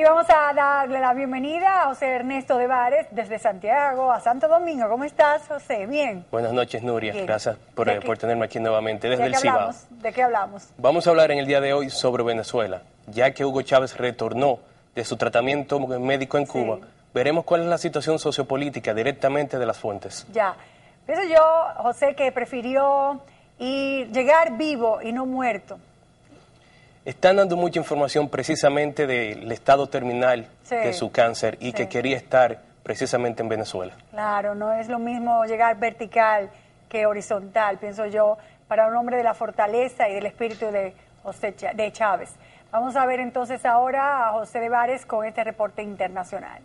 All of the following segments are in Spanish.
Y vamos a darle la bienvenida a José Ernesto de Bares desde Santiago a Santo Domingo. ¿Cómo estás, José? Bien. Buenas noches, Nuria. Bien. Gracias por tenerme aquí nuevamente desde el Cibao. ¿De qué hablamos? Vamos a hablar en el día de hoy sobre Venezuela. Ya que Hugo Chávez retornó de su tratamiento médico en Cuba, veremos cuál es la situación sociopolítica directamente de las fuentes. Ya. Pienso yo, José, que prefirió llegar vivo y no muerto. Están dando mucha información precisamente del estado terminal de su cáncer y que quería estar precisamente en Venezuela. Claro, no es lo mismo llegar vertical que horizontal, pienso yo, para un hombre de la fortaleza y del espíritu de Chávez. Vamos a ver entonces ahora a José de Bares con este reporte internacional.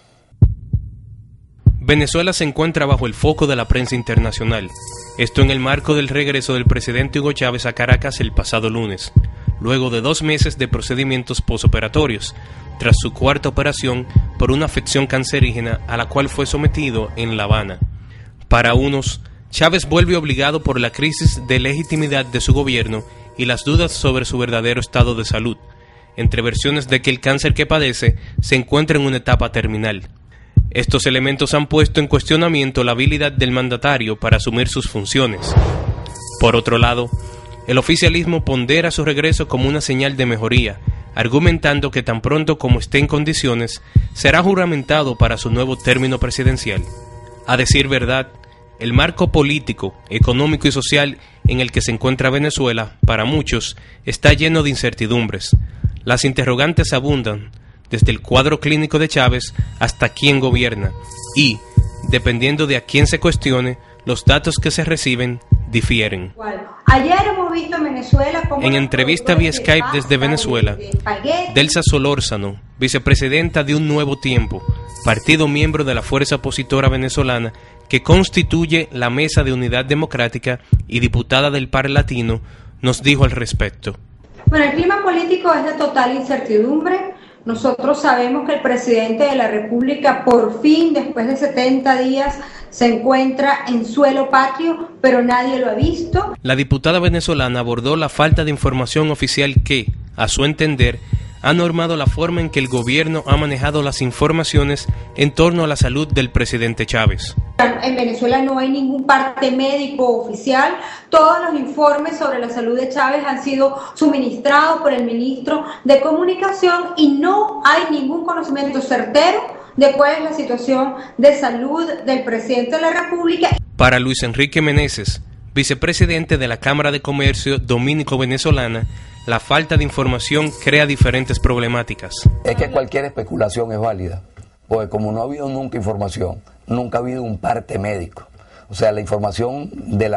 Venezuela se encuentra bajo el foco de la prensa internacional. Esto en el marco del regreso del presidente Hugo Chávez a Caracas el pasado lunes, luego de 2 meses de procedimientos posoperatorios, tras su cuarta operación por una afección cancerígena a la cual fue sometido en La Habana. Para unos, Chávez vuelve obligado por la crisis de legitimidad de su gobierno y las dudas sobre su verdadero estado de salud, entre versiones de que el cáncer que padece se encuentra en una etapa terminal. Estos elementos han puesto en cuestionamiento la habilidad del mandatario para asumir sus funciones. Por otro lado, el oficialismo pondera su regreso como una señal de mejoría, argumentando que tan pronto como esté en condiciones, será juramentado para su nuevo término presidencial. A decir verdad, el marco político, económico y social en el que se encuentra Venezuela, para muchos, está lleno de incertidumbres. Las interrogantes abundan, desde el cuadro clínico de Chávez hasta quién gobierna, y, dependiendo de a quién se cuestione, los datos que se reciben difieren. Ayer hemos visto en Venezuela cómo en entrevista vía Skype desde Venezuela, Delsa Solórzano, vicepresidenta de Un Nuevo Tiempo, partido miembro de la fuerza opositora venezolana que constituye la Mesa de Unidad Democrática y diputada del Par Latino, nos dijo al respecto. Bueno, el clima político es de total incertidumbre. Nosotros sabemos que el presidente de la República por fin, después de 70 días, se encuentra en suelo patrio, pero nadie lo ha visto. La diputada venezolana abordó la falta de información oficial que, a su entender, ha normado la forma en que el gobierno ha manejado las informaciones en torno a la salud del presidente Chávez. En Venezuela no hay ningún parte médico oficial. Todos los informes sobre la salud de Chávez han sido suministrados por el ministro de Comunicación y no hay ningún conocimiento certero de cuál es la situación de salud del presidente de la República. Para Luis Enrique Meneses, vicepresidente de la Cámara de Comercio Dominico-Venezolana, la falta de información crea diferentes problemáticas. Es que cualquier especulación es válida, porque como no ha habido nunca información, nunca ha habido un parte médico. O sea, la información de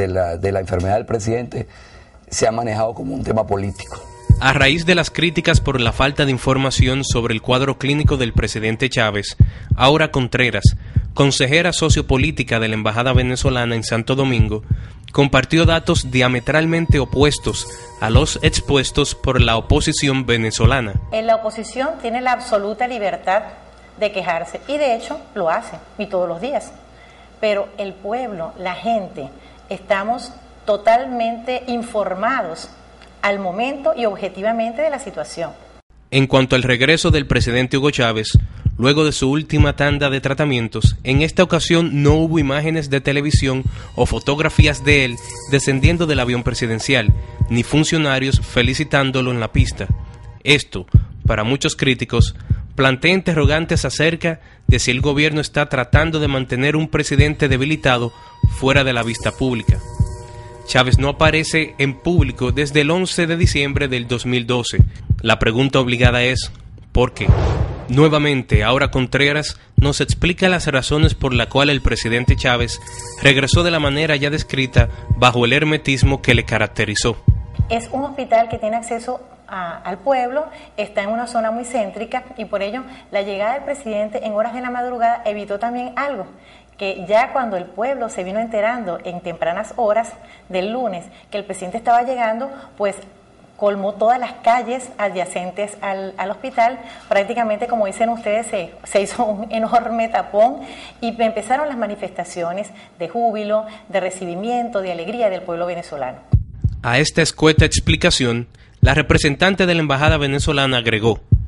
la enfermedad del presidente se ha manejado como un tema político. A raíz de las críticas por la falta de información sobre el cuadro clínico del presidente Chávez, Aura Contreras, consejera sociopolítica de la Embajada venezolana en Santo Domingo, compartió datos diametralmente opuestos a los expuestos por la oposición venezolana. La oposición tiene la absoluta libertad de quejarse y de hecho lo hace y todos los días, pero el pueblo, la gente, estamos totalmente informados al momento y objetivamente de la situación. En cuanto al regreso del presidente Hugo Chávez, luego de su última tanda de tratamientos, en esta ocasión no hubo imágenes de televisión o fotografías de él descendiendo del avión presidencial, ni funcionarios felicitándolo en la pista. Esto, para muchos críticos, plantea interrogantes acerca de si el gobierno está tratando de mantener un presidente debilitado fuera de la vista pública. Chávez no aparece en público desde el 11 de diciembre del 2012. La pregunta obligada es, ¿por qué? Nuevamente, Aura Contreras nos explica las razones por las cuales el presidente Chávez regresó de la manera ya descrita bajo el hermetismo que le caracterizó. Es un hospital que tiene acceso al pueblo, está en una zona muy céntrica y por ello la llegada del presidente en horas de la madrugada evitó también algo, que ya cuando el pueblo se vino enterando en tempranas horas del lunes que el presidente estaba llegando, pues colmó todas las calles adyacentes al hospital, prácticamente como dicen ustedes se hizo un enorme tapón y empezaron las manifestaciones de júbilo, de recibimiento, de alegría del pueblo venezolano. A esta escueta explicación, la representante de la embajada venezolana agregó: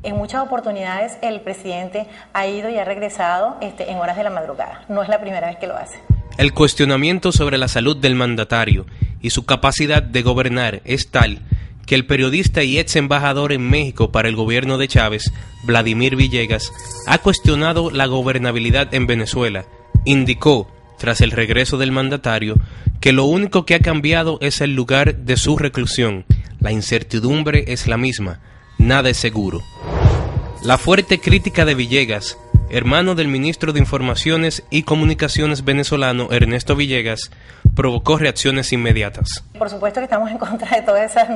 En muchas oportunidades el presidente ha ido y ha regresado en horas de la madrugada. No es la primera vez que lo hace. El cuestionamiento sobre la salud del mandatario y su capacidad de gobernar es tal que el periodista y ex embajador en México para el gobierno de Chávez, Vladimir Villegas, ha cuestionado la gobernabilidad en Venezuela. Indicó, tras el regreso del mandatario, que lo único que ha cambiado es el lugar de su reclusión. La incertidumbre es la misma, nada es seguro. La fuerte crítica de Villegas, hermano del ministro de Informaciones y Comunicaciones venezolano Ernesto Villegas, provocó reacciones inmediatas. Por supuesto que estamos en contra de todos esos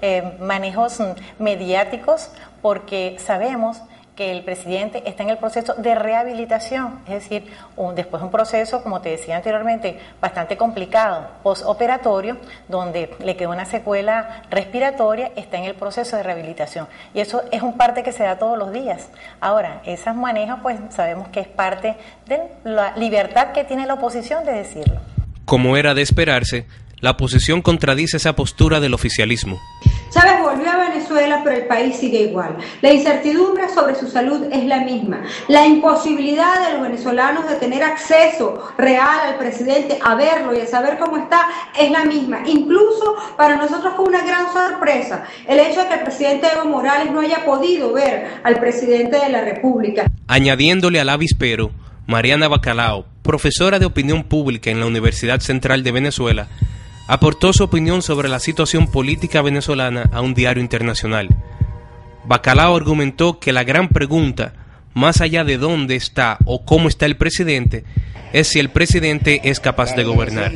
manejos mediáticos, porque sabemos que el presidente está en el proceso de rehabilitación, es decir, después de un proceso, como te decía anteriormente, bastante complicado, postoperatorio, donde le quedó una secuela respiratoria, está en el proceso de rehabilitación. Y eso es un parte que se da todos los días. Ahora, esos manejos, pues sabemos que es parte de la libertad que tiene la oposición de decirlo. Como era de esperarse, la oposición contradice esa postura del oficialismo. Chávez volvió a Venezuela, pero el país sigue igual. La incertidumbre sobre su salud es la misma. La imposibilidad de los venezolanos de tener acceso real al presidente, a verlo y a saber cómo está, es la misma. Incluso para nosotros fue una gran sorpresa el hecho de que el presidente Evo Morales no haya podido ver al presidente de la República. Añadiéndole al avispero, Mariana Bacalao, profesora de opinión pública en la Universidad Central de Venezuela, aportó su opinión sobre la situación política venezolana a un diario internacional. Bacalao argumentó que la gran pregunta, más allá de dónde está o cómo está el presidente, es si el presidente es capaz de gobernar.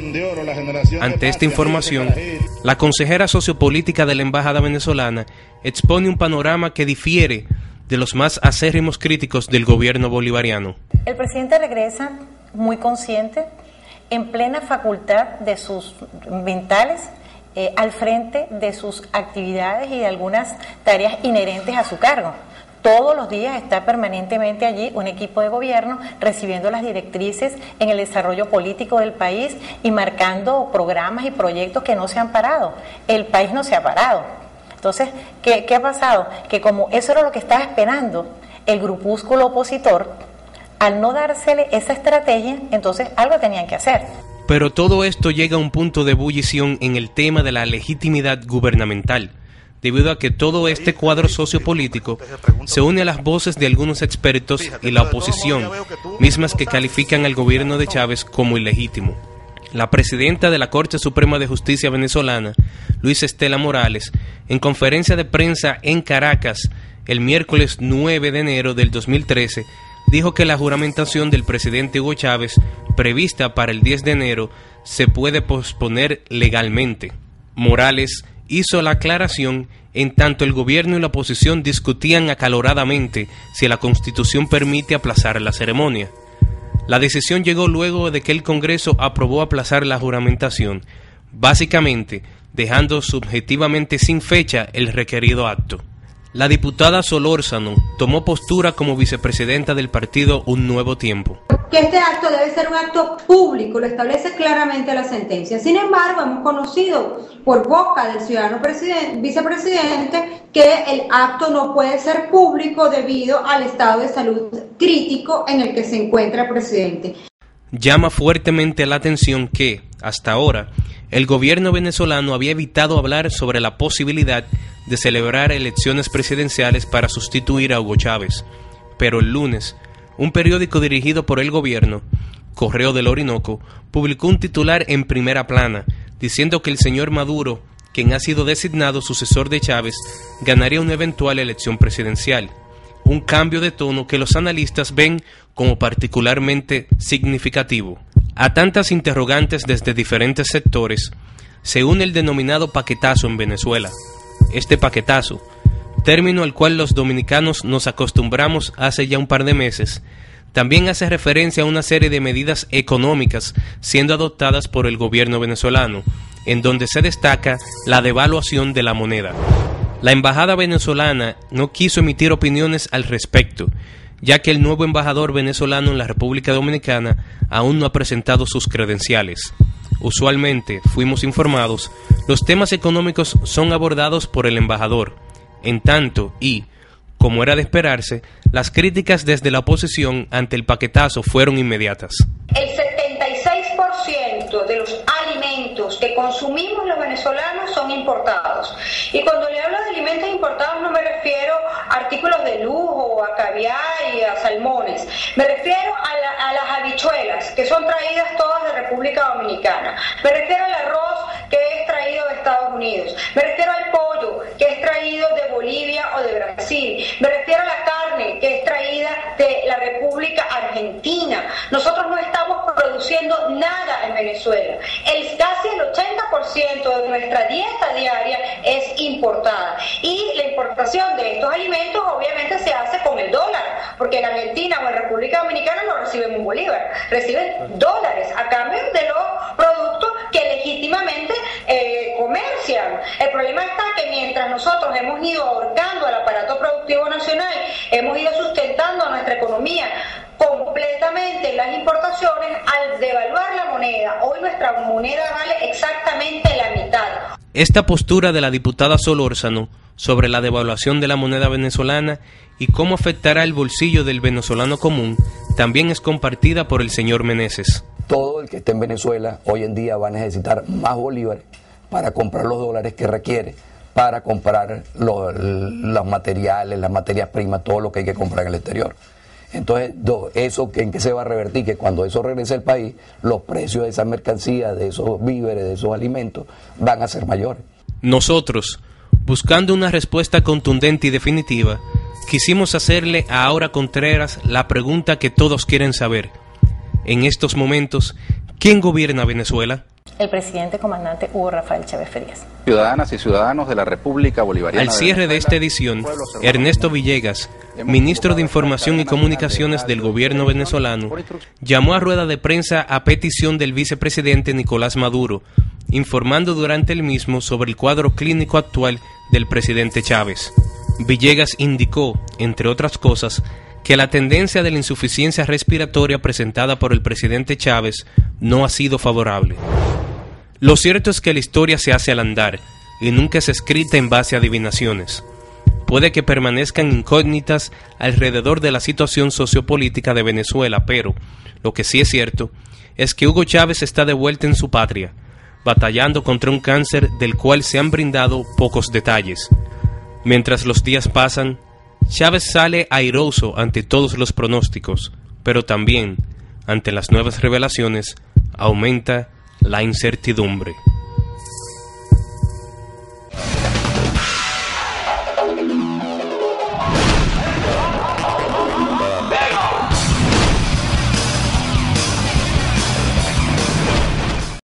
Ante esta información, la consejera sociopolítica de la Embajada venezolana expone un panorama que difiere de los más acérrimos críticos del gobierno bolivariano. El presidente regresa muy consciente, en plena facultad de sus mentales, al frente de sus actividades y de algunas tareas inherentes a su cargo. Todos los días está permanentemente allí un equipo de gobierno recibiendo las directrices en el desarrollo político del país y marcando programas y proyectos que no se han parado. El país no se ha parado. Entonces, ¿qué ha pasado? Que como eso era lo que estaba esperando el grupúsculo opositor, al no dársele esa estrategia, entonces algo tenían que hacer. Pero todo esto llega a un punto de ebullición en el tema de la legitimidad gubernamental, debido a que todo este cuadro sociopolítico se une a las voces de algunos expertos y la oposición, mismas que califican al gobierno de Chávez como ilegítimo. La presidenta de la Corte Suprema de Justicia venezolana, Luisa Estela Morales, en conferencia de prensa en Caracas el miércoles 9 de enero del 2013, dijo que la juramentación del presidente Hugo Chávez, prevista para el 10 de enero, se puede posponer legalmente. Morales hizo la aclaración en tanto el gobierno y la oposición discutían acaloradamente si la Constitución permite aplazar la ceremonia. La decisión llegó luego de que el Congreso aprobó aplazar la juramentación, básicamente dejando subjetivamente sin fecha el requerido acto. La diputada Solórzano tomó postura como vicepresidenta del partido Un Nuevo Tiempo. Que este acto debe ser un acto público, lo establece claramente la sentencia. Sin embargo, hemos conocido por boca del ciudadano vicepresidente que el acto no puede ser público debido al estado de salud crítico en el que se encuentra el presidente. Llama fuertemente la atención que, hasta ahora, el gobierno venezolano había evitado hablar sobre la posibilidad de celebrar elecciones presidenciales para sustituir a Hugo Chávez. Pero el lunes, un periódico dirigido por el gobierno, Correo del Orinoco, publicó un titular en primera plana, diciendo que el señor Maduro, quien ha sido designado sucesor de Chávez, ganaría una eventual elección presidencial. Un cambio de tono que los analistas ven como particularmente significativo. A tantas interrogantes desde diferentes sectores, se une el denominado paquetazo en Venezuela. Este paquetazo, término al cual los dominicanos nos acostumbramos hace ya un par de meses, también hace referencia a una serie de medidas económicas siendo adoptadas por el gobierno venezolano, en donde se destaca la devaluación de la moneda. La embajada venezolana no quiso emitir opiniones al respecto, ya que el nuevo embajador venezolano en la República Dominicana aún no ha presentado sus credenciales. Usualmente, fuimos informados, los temas económicos son abordados por el embajador, en tanto y, Como era de esperarse, las críticas desde la oposición ante el paquetazo fueron inmediatas. El 76% de los alimentos que consumimos los venezolanos son importados. Y cuando le hablo de alimentos importados no me refiero a artículos de lujo, a caviar y a salmones. Me refiero a las habichuelas, que son traídas todas de República Dominicana. Me refiero al arroz, que es traído de Estados Unidos. Me refiero al pollo, que es traído de Bolivia o de Brasil. Me refiero a la carne, que es traída de la República Argentina. Nosotros no estamos produciendo nada en Venezuela. Casi el 80% de nuestra dieta diaria es importada. Y la importación de estos alimentos obviamente se hace con el dólar, porque en Argentina o en República Dominicana no reciben un bolívar, reciben dólares a cambio de los productos que legítimamente comercian. El problema está que mientras nosotros hemos ido ahorcando al aparato productivo nacional, hemos ido sustentando nuestra economía completamente las importaciones, al devaluar la moneda, hoy nuestra moneda vale exactamente la mitad. Esta postura de la diputada Solórzano sobre la devaluación de la moneda venezolana y cómo afectará el bolsillo del venezolano común también es compartida por el señor Meneses. Todo el que esté en Venezuela hoy en día va a necesitar más bolívares para comprar los dólares que requiere, para comprar los materiales, las materias primas, todo lo que hay que comprar en el exterior. Entonces, ¿eso en qué se va a revertir? Que cuando eso regrese al país, los precios de esas mercancías, de esos víveres, de esos alimentos, van a ser mayores. Nosotros, buscando una respuesta contundente y definitiva, quisimos hacerle a Aura Contreras la pregunta que todos quieren saber. En estos momentos, ¿quién gobierna Venezuela? El presidente comandante Hugo Rafael Chávez Frías. Ciudadanas y ciudadanos de la República Bolivariana. Al cierre de esta edición, Ernesto Villegas, ministro de Información y Comunicaciones del gobierno venezolano, llamó a rueda de prensa a petición del vicepresidente Nicolás Maduro, informando durante el mismo sobre el cuadro clínico actual del presidente Chávez. Villegas indicó, entre otras cosas, que la tendencia de la insuficiencia respiratoria presentada por el presidente Chávez no ha sido favorable. Lo cierto es que la historia se hace al andar y nunca es escrita en base a adivinaciones. Puede que permanezcan incógnitas alrededor de la situación sociopolítica de Venezuela, pero lo que sí es cierto es que Hugo Chávez está de vuelta en su patria, batallando contra un cáncer del cual se han brindado pocos detalles. Mientras los días pasan, Chávez sale airoso ante todos los pronósticos, pero también, ante las nuevas revelaciones, aumenta la incertidumbre.